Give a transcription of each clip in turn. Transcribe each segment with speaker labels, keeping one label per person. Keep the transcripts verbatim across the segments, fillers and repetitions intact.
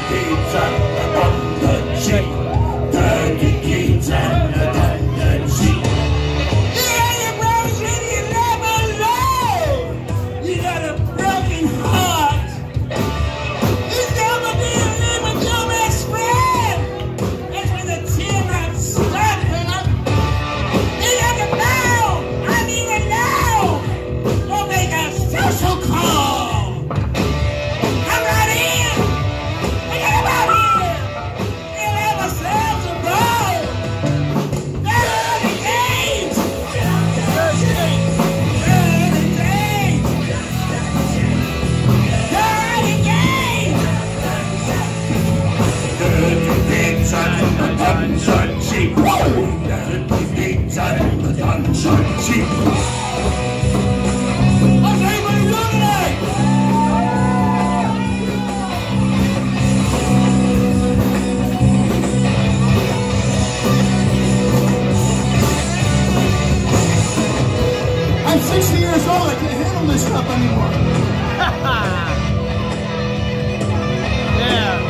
Speaker 1: deeds and the done the cheap. Dirty deeds and the done the cheap.
Speaker 2: Yeah, you brothers in you never know. You got a broken heart. You never did live with your best friend. That's when the teardrops start coming. You got to know. I need to know. We'll make a social call. Come right in. We got him out here. We'll have ourselves a ball. Dirty games. Dirty games. Dirty games.
Speaker 1: Dirty deeds and the done the cheap. Dirty deeds and the done the cheap.
Speaker 2: How's everybody doing tonight? I'm sixty years old. I can't handle this stuff anymore.
Speaker 3: Yeah.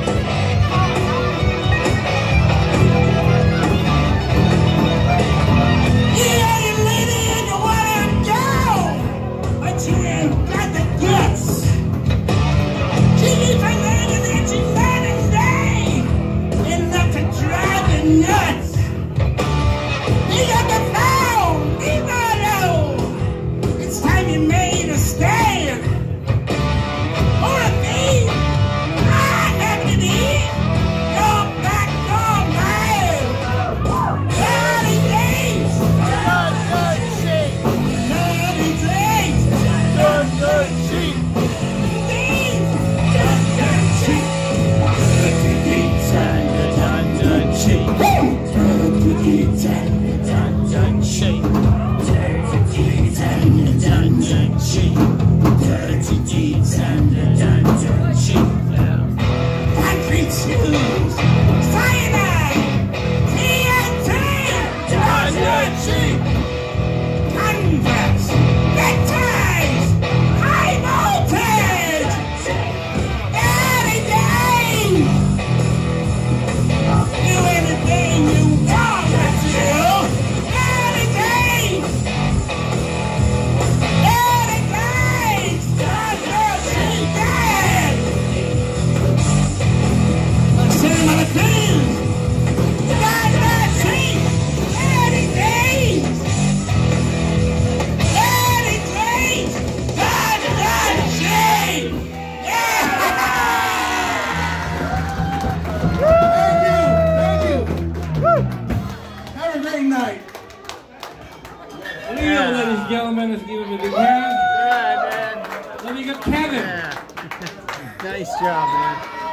Speaker 2: Yeah, you lady and you wanna go, but you ain't got the guts. She needs a lady that you night and day, enough to drive you nuts. You got the phone, leave her alone. It's time you made a stand. Or a thief, I happen to be. Go back, go back. Dirty days. Dirty days.
Speaker 1: Dirty deeds and the done the cheap. Dirty deeds and the done the cheap. Dirty deeds and the done the cheap. Dirty deeds and the done the cheap.
Speaker 2: Concrete shoes, cyanide, T N T, done the cheap. Converse, neckties, high voltage, dirty days. Do anything you want to do, dirty days. Dirty days, done the cheap, dad. Let's send him on the field. Done the cheap, dirty days. Dirty days, done the cheap. Yeah! Thank you, thank you. Have a great night.
Speaker 4: There you go, ladies and gentlemen. Let's give him a big hand.
Speaker 3: Yeah, man.
Speaker 4: Let me get Kevin.
Speaker 3: Yeah. Nice job, man.